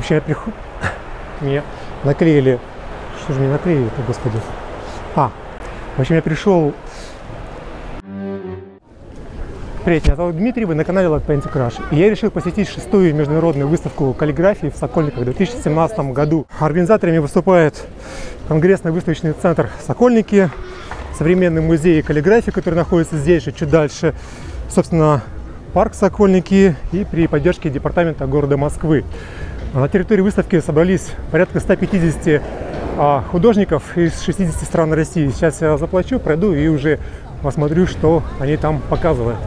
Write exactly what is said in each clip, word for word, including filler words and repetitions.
общем, я прихожу... Мне наклеили... Что же мне наклеили-то, господи? А, в общем, я пришел... Привет, меня зовут Дмитрий, вы на канале Like Painting Crush. И я решил посетить шестую международную выставку каллиграфии в Сокольниках в две тысячи семнадцатом году. Организаторами выступает Конгрессный выставочный центр Сокольники, современный музей каллиграфии, который находится здесь же, чуть дальше, собственно, парк Сокольники, и при поддержке департамента города Москвы. На территории выставки собрались порядка ста пятидесяти а, художников из шестидесяти стран России. Сейчас я заплачу, пройду и уже посмотрю, что они там показывают.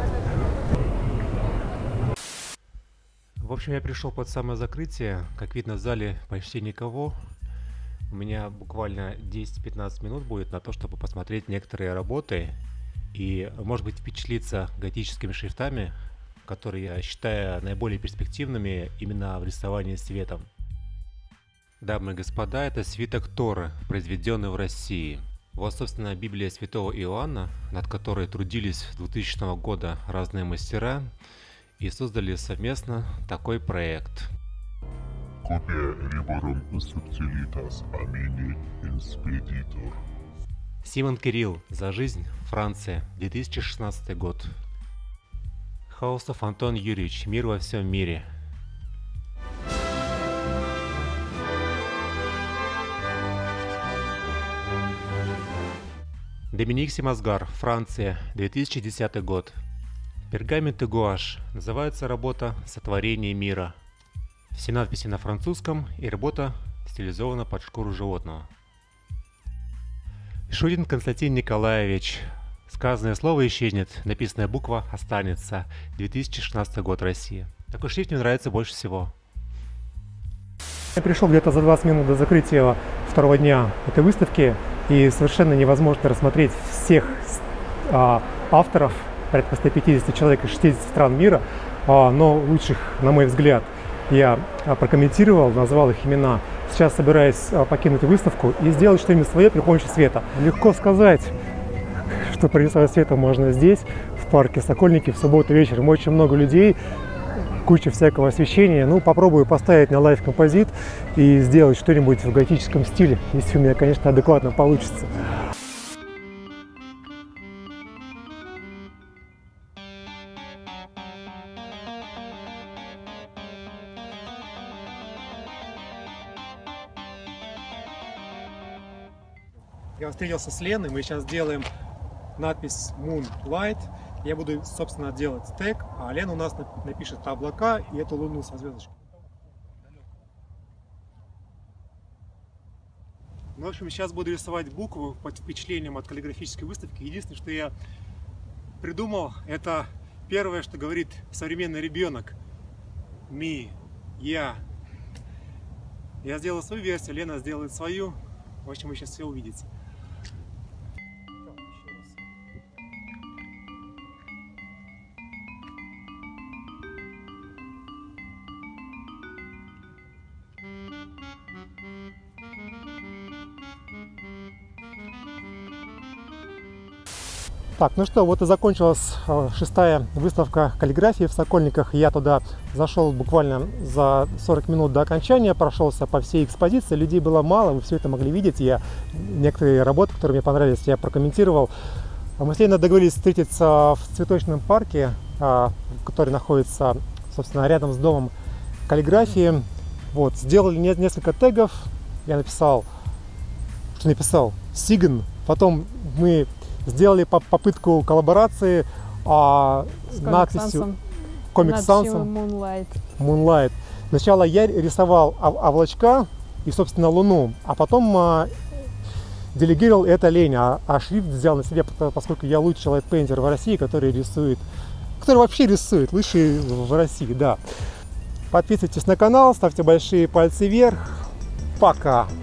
В общем, я пришел под самое закрытие. Как видно, в зале почти никого. У меня буквально десять-пятнадцать минут будет на то, чтобы посмотреть некоторые работы и, может быть, впечатлиться готическими шрифтами, которые я считаю наиболее перспективными именно в рисовании светом. Дамы и господа, это свиток Торы, произведенный в России. Вот, собственно, Библия Святого Иоанна, над которой трудились с двухтысячного года разные мастера и создали совместно такой проект. Симон Кирилл. За жизнь. Франция. две тысячи шестнадцатый год. Хаусов Антон Юрьевич. Мир во всем мире. Доминик Симазгар. Франция. две тысячи десятый год. Пергамент и гуашь. Называется работа «Сотворение мира». Все надписи на французском, и работа стилизована под шкуру животного. Шутин Константин Николаевич. Сказанное слово исчезнет, написанная буква останется. две тысячи шестнадцатый год, Россия. Такой шрифт мне нравится больше всего. Я пришел где-то за двадцать минут до закрытия второго дня этой выставки, и совершенно невозможно рассмотреть всех а, авторов, порядка ста пятидесяти человек из шестидесяти стран мира, а, но лучших, на мой взгляд, я а, прокомментировал, назвал их имена. Сейчас собираюсь а, покинуть выставку и сделать что-нибудь свое при помощи света. Легко сказать, что прорисовать светом можно здесь, в парке Сокольники, в субботу вечером. Очень много людей, куча всякого освещения. Ну, попробую поставить на лайв-композит и сделать что-нибудь в готическом стиле, если у меня, конечно, адекватно получится. Я встретился с Леной, мы сейчас делаем надпись Moonlight. Я буду, собственно, делать тег, а Лена у нас напишет облака и эту луну со звездочкой. Ну, в общем, сейчас буду рисовать букву под впечатлением от каллиграфической выставки. Единственное, что я придумал, это первое, что говорит современный ребенок. Ми, я. Я сделал свою версию, Лена сделает свою. В общем, вы сейчас все увидите. Так, ну что, вот и закончилась шестая выставка каллиграфии в Сокольниках. Я туда зашел буквально за сорок минут до окончания, прошелся по всей экспозиции. Людей было мало, вы все это могли видеть. Я некоторые работы, которые мне понравились, я прокомментировал. Мы с Леной договорились встретиться в цветочном парке, который находится, собственно, рядом с домом каллиграфии. Вот, сделали несколько тегов. Я написал, что написал, Сигн. Потом мы сделали попытку коллаборации а, с надписью Comic Sans Moonlight. Moonlight. Сначала я рисовал облачка и, собственно, луну, а потом а, делегировал это Лене, а, а шрифт взял на себя, поскольку я лучший лайтпейнтер в России, который рисует, который вообще рисует, лучший в России, да. Подписывайтесь на канал, ставьте большие пальцы вверх. Пока!